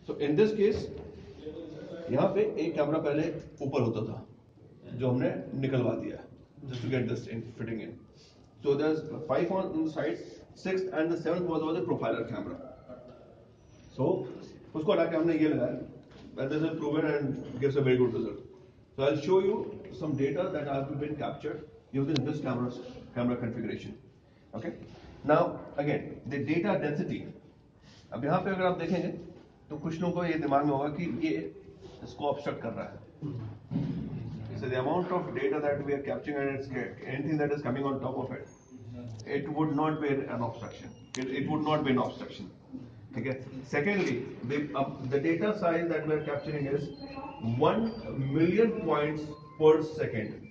So in this case, यहाँ पे एक कैमरा पहले ऊपर होता था, जो हमने निकलवा दिया, just to get this in fitting in. So there's 5 on the side, 6th and the 7th was a profiler camera. So उसको हटा के हमने ये लगाया, and this is proven and gives a very good result. So I'll show you some data that have been captured using this camera configuration. Okay. Now again the data density. अब यहाँ पे अगर आप देखेंगे तो कुछ लोगों को ये दिमाग में होगा कि ये इसको ऑब्स्ट्रक्ट कर रहा है. So the amount of data that we are capturing and it's anything that is coming on top of it, it would not be an obstruction. It would not be an obstruction. Okay. Secondly, the data size that we are capturing is 1 million points per second.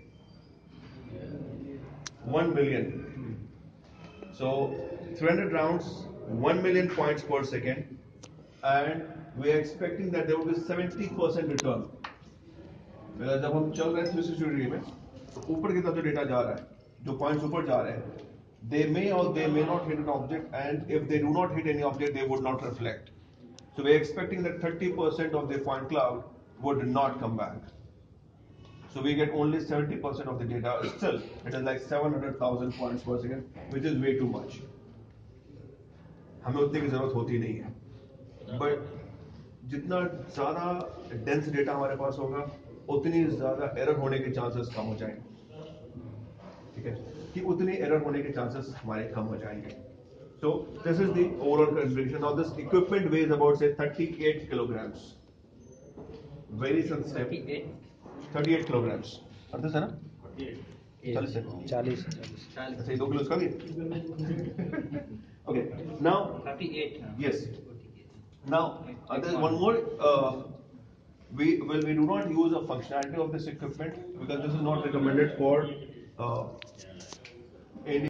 1 million. So 300 rounds, 1 million points per second, and we are expecting that there will be 70% return. जब हम चल रहे हैं 360 degree में, तो ऊपर की तरफ जो डेटा जा रहा है, जो पॉइंट्स ऊपर जा रहे हैं, they may or they may not hit an object, and if they do not hit any object, they would not reflect. So we are expecting that 30% of the point cloud would not come back. So we get only 70% of the data. Still, it is like 700,000 points per second, which is way too much. हमें उतने की जरूरत होती नहीं है. But जितना ज़्यादा dense data हमारे पास होगा, उतनी ज़्यादा error होने के chances कम हो जाएंगे. ठीक है? कि उतने error होने के chances हमारे कम हो जाएंगे. So this is the overall configuration. Now this equipment weighs about say 38 kilograms. Very sensitive. 38 kilograms. अर्थ है ना? 40 अच्छा ये 2 किलो इसका भी है? Okay. Now 38. Yes. Now there is one more. We do not use a functionality of this equipment because this is not recommended for any